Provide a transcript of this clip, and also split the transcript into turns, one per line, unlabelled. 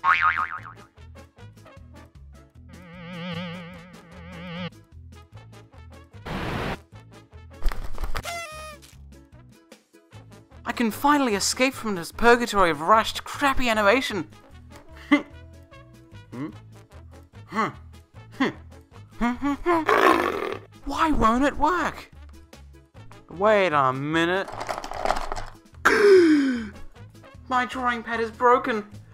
I can finally escape from this purgatory of rushed, crappy animation. Why won't it work? Wait a minute. My drawing pad is broken.